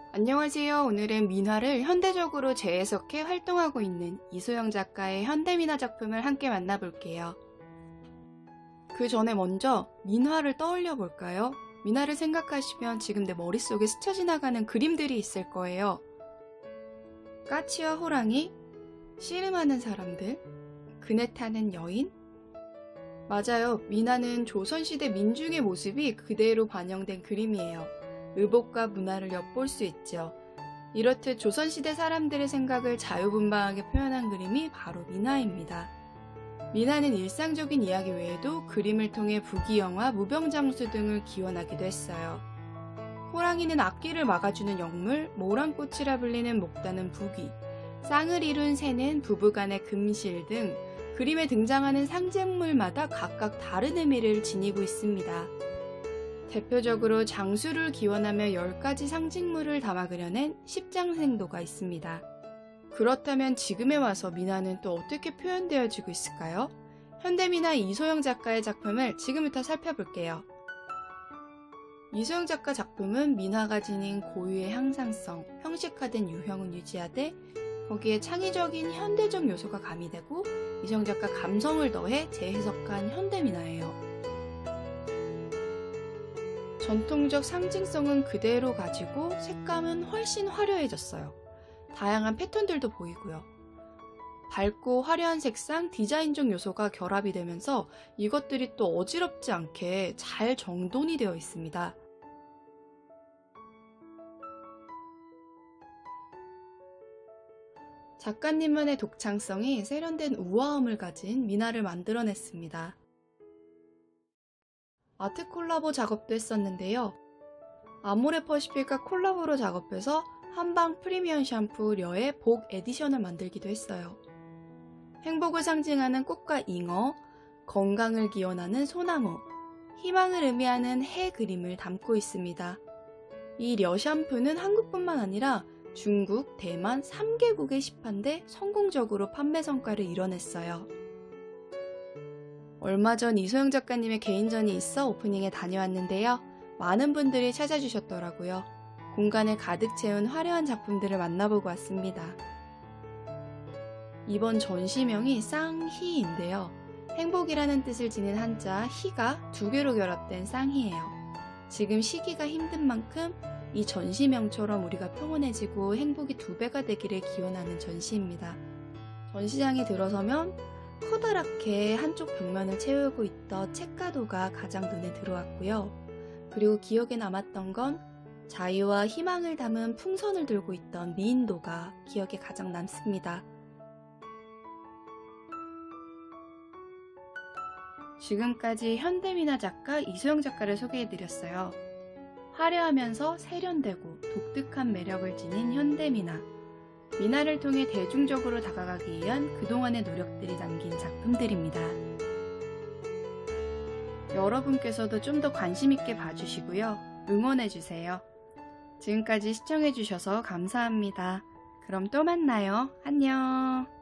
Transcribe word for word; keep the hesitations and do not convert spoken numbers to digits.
안녕하세요. 오늘은 민화를 현대적으로 재해석해 활동하고 있는 이소영 작가의 현대민화 작품을 함께 만나볼게요. 그 전에 먼저 민화를 떠올려 볼까요? 민화를 생각하시면 지금 내 머릿속에 스쳐 지나가는 그림들이 있을 거예요. 까치와 호랑이, 씨름하는 사람들, 그네 타는 여인? 맞아요. 민화는 조선시대 민중의 모습이 그대로 반영된 그림이에요. 의복과 문화를 엿볼 수 있죠. 이렇듯 조선시대 사람들의 생각을 자유분방하게 표현한 그림이 바로 민화입니다. 민화는 일상적인 이야기 외에도 그림을 통해 부귀영화, 무병장수 등을 기원하기도 했어요. 호랑이는 앞길을 막아주는 영물, 모란꽃이라 불리는 목다는 부귀, 쌍을 이룬 새는 부부간의 금실 등 그림에 등장하는 상징물마다 각각 다른 의미를 지니고 있습니다. 대표적으로 장수를 기원하며 열 가지 상징물을 담아 그려낸 십장생도가 있습니다. 그렇다면 지금에 와서 민화는 또 어떻게 표현되어지고 있을까요? 현대민화 이소영 작가의 작품을 지금부터 살펴볼게요. 이소영 작가 작품은 민화가 지닌 고유의 향상성, 형식화된 유형은 유지하되 거기에 창의적인 현대적 요소가 가미되고 이소영 작가 감성을 더해 재해석한 현대민화예요. 전통적 상징성은 그대로 가지고 색감은 훨씬 화려해졌어요. 다양한 패턴들도 보이고요. 밝고 화려한 색상, 디자인적 요소가 결합이 되면서 이것들이 또 어지럽지 않게 잘 정돈이 되어 있습니다. 작가님만의 독창성이 세련된 우아함을 가진 민화를 만들어냈습니다. 아트 콜라보 작업도 했었는데요. 아모레퍼시픽과 콜라보로 작업해서 한방 프리미엄 샴푸 려의 복 에디션을 만들기도 했어요. 행복을 상징하는 꽃과 잉어, 건강을 기원하는 소나무, 희망을 의미하는 해 그림을 담고 있습니다. 이 려 샴푸는 한국뿐만 아니라 중국, 대만 삼 개국에 시판돼 성공적으로 판매 성과를 이뤄냈어요. 얼마 전 이소영 작가님의 개인전이 있어 오프닝에 다녀왔는데요. 많은 분들이 찾아주셨더라고요. 공간을 가득 채운 화려한 작품들을 만나보고 왔습니다. 이번 전시명이 쌍희인데요. 행복이라는 뜻을 지닌 한자 희가 두 개로 결합된 쌍희예요. 지금 시기가 힘든 만큼 이 전시명처럼 우리가 평온해지고 행복이 두 배가 되기를 기원하는 전시입니다. 전시장에 들어서면 커다랗게 한쪽 벽면을 채우고 있던 책가도가 가장 눈에 들어왔고요. 그리고 기억에 남았던 건 자유와 희망을 담은 풍선을 들고 있던 미인도가 기억에 가장 남습니다. 지금까지 현대민화 작가 이소영 작가를 소개해드렸어요. 화려하면서 세련되고 독특한 매력을 지닌 현대민화. 민화를 통해 대중적으로 다가가기 위한 그동안의 노력들이 담긴 작품들입니다. 여러분께서도 좀 더 관심있게 봐주시고요. 응원해주세요. 지금까지 시청해주셔서 감사합니다. 그럼 또 만나요. 안녕.